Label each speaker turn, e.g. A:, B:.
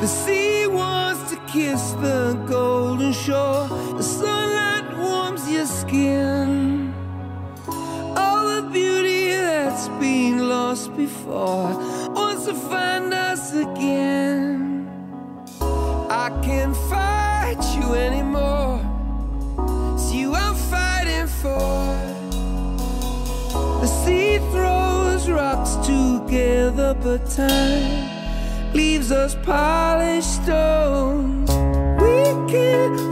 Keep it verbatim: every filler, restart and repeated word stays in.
A: The sea wants to kiss the golden shore. The sunlight warms your skin. All the beauty that's been lost before wants to find us again. I can't fight you anymore. It's you I'm fighting for. The sea throws rocks together, but time leaves us polished stones. We can